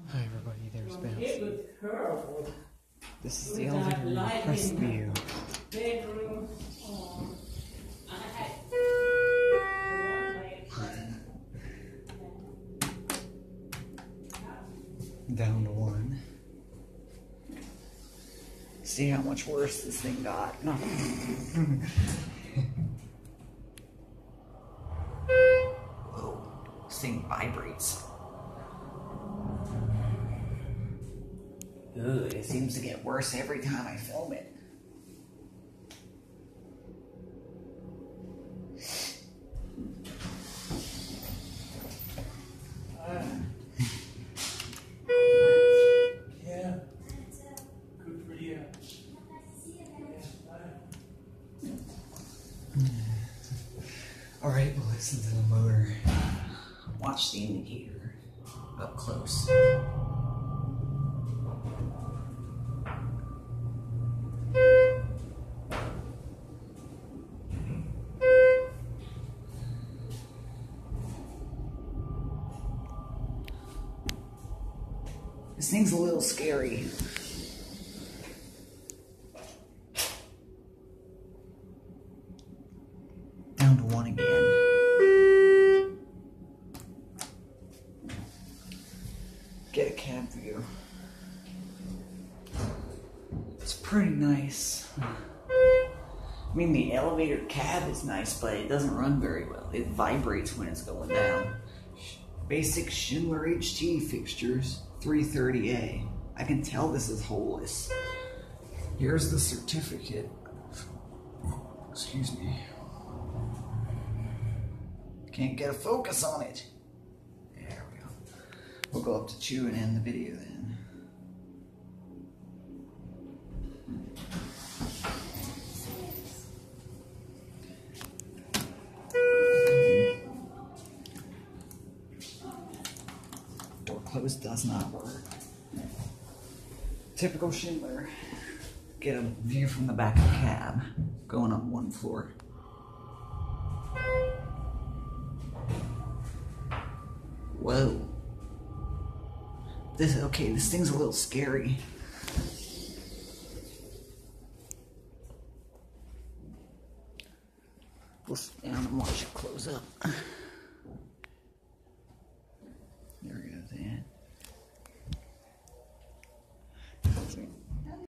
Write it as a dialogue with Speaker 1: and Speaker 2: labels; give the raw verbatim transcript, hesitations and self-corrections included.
Speaker 1: Hi everybody, there's Bouncy.
Speaker 2: It was terrible.
Speaker 1: This is the elevator press view.
Speaker 2: Bedroom. Oh, I had
Speaker 1: Down to one. See how much worse this thing got. No. Whoa, this thing vibrates. Ugh, it seems to get worse every time I film it.
Speaker 2: Uh, yeah. Good for you.
Speaker 1: Alright, we'll listen to the motor. Watch the indicator up close. This thing's a little scary. Down to one again. Get a cab view. It's pretty nice. I mean, the elevator cab is nice, but it doesn't run very well. It vibrates when it's going down. Basic Schindler H T fixtures, three thirty A. I can tell this is holeless. Here's the certificate. Excuse me. Can't get a focus on it. There we go. We'll go up to two and end the video then. Door closed does not work. Typical Schindler. Get a view from the back of the cab, going up one floor. Whoa. This, okay, this thing's a little scary. We'll sit down and watch it close up.